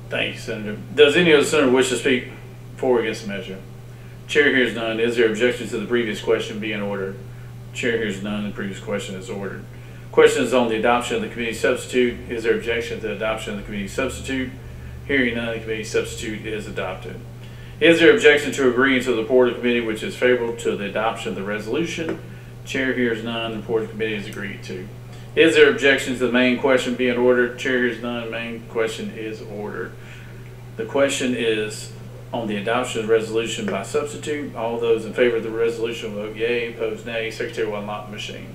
Thank you, Senator. Does any other senator wish to speak for or against the measure? Chair hears none. Is there objection to the previous question being ordered? Chair hears none. The previous question is ordered. Question is on the adoption of the committee substitute. Is there objection to the adoption of the committee substitute? Hearing none, the committee substitute is adopted. Is there objection to agreeing to the report of the committee which is favorable to the adoption of the resolution? Chair hears none. The report of the committee is agreed to. Is there objection to the main question being ordered? Chair hears none. The main question is ordered. The question is on the adoption of the resolution by substitute. All those in favor of the resolution vote yea, opposed nay. Secretary will unlock the machine.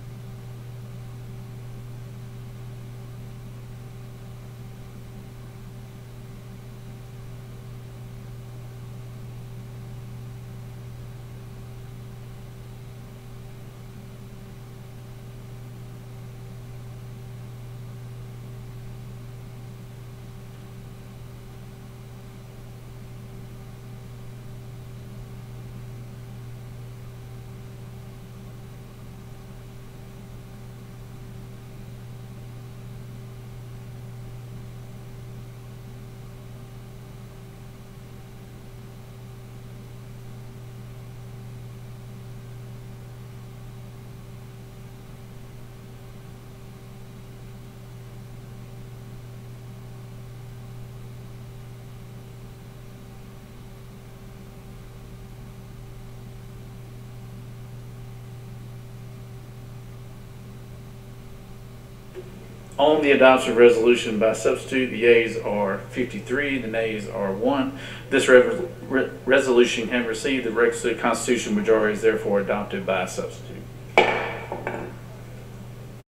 On the adoption of resolution by substitute, the yeas are 53, the nays are 1. This resolution has received the requisite constitutional majority, is therefore adopted by substitute.